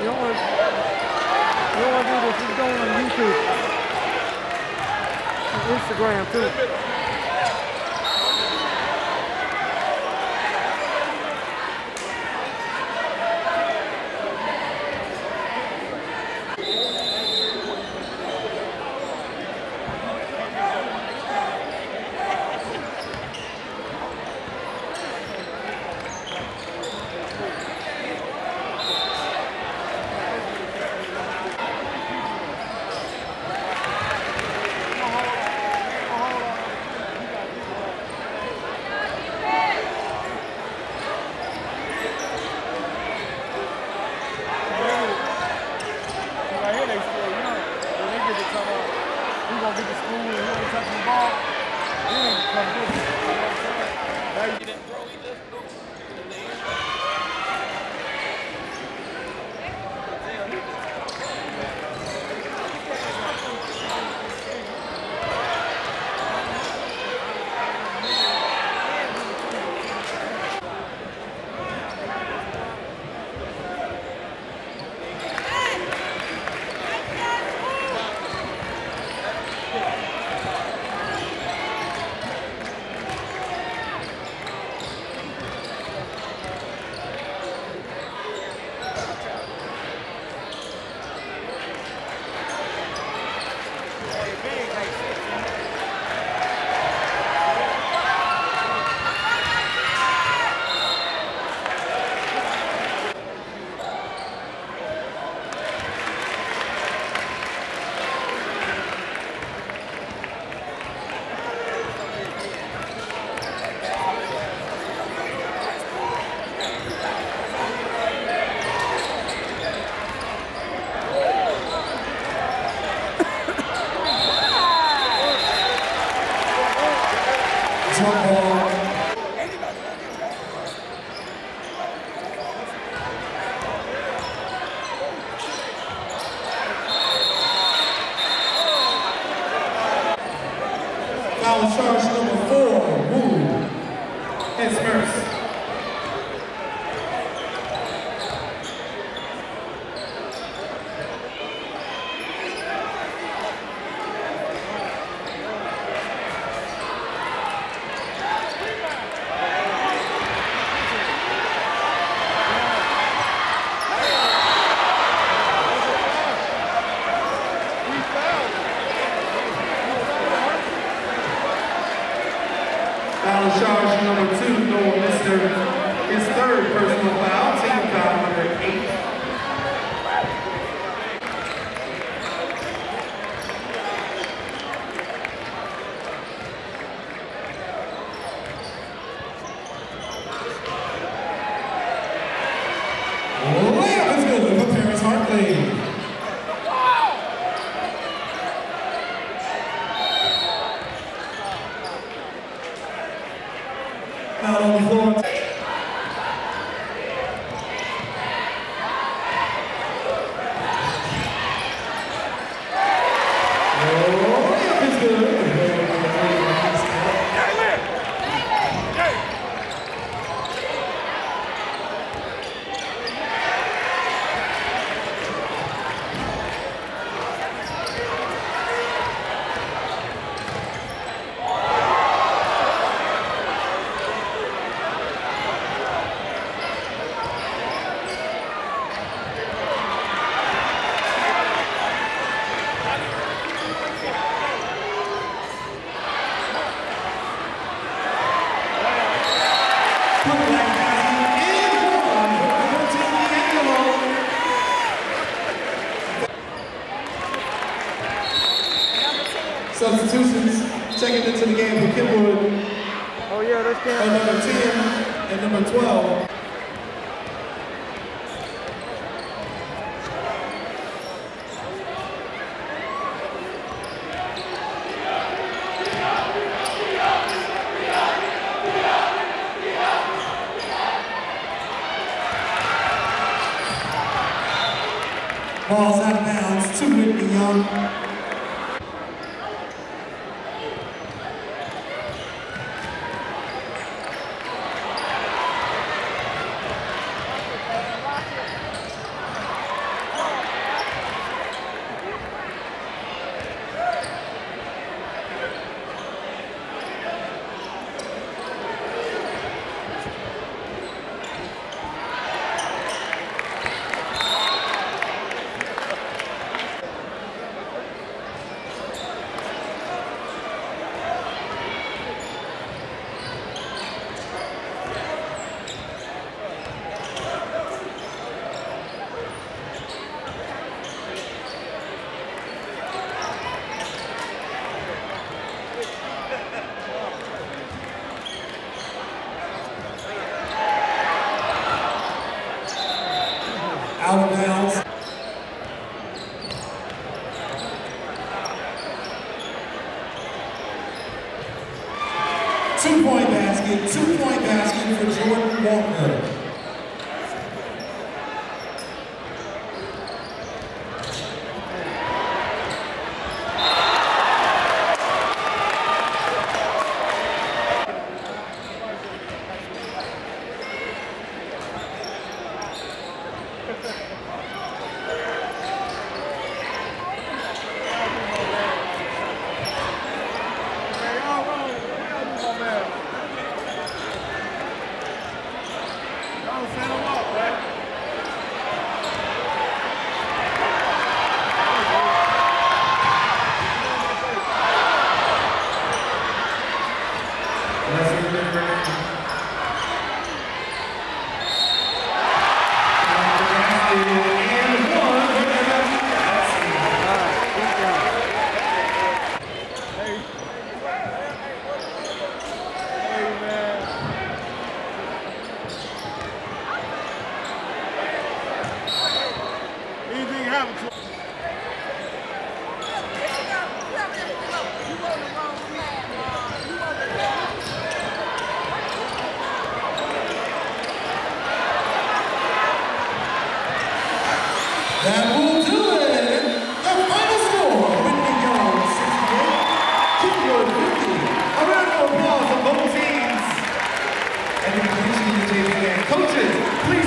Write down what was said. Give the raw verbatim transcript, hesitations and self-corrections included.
don't want to, you don't want to do this. It's going on YouTube. And Instagram too. Foul charge number four, Wood. It's first. Foul charge number two, Noah Mister His third personal foul, team foul number eight. Layup is good for Paris Hartley. Out on the floor. Oh, yep, it's good. Substitutions checking into the game for Kenwood. Oh yeah, that's Kenwood. On number ten and number twelve. Ball's out of bounds to Whitney Young. out of bounds. Two-point basket, two-point basket for Jordan Walker. That will do it! The final score, Whitney Young sixty-eight, Kenwood fifty. A round of applause for both teams. And the completion of the J V game. Coaches, please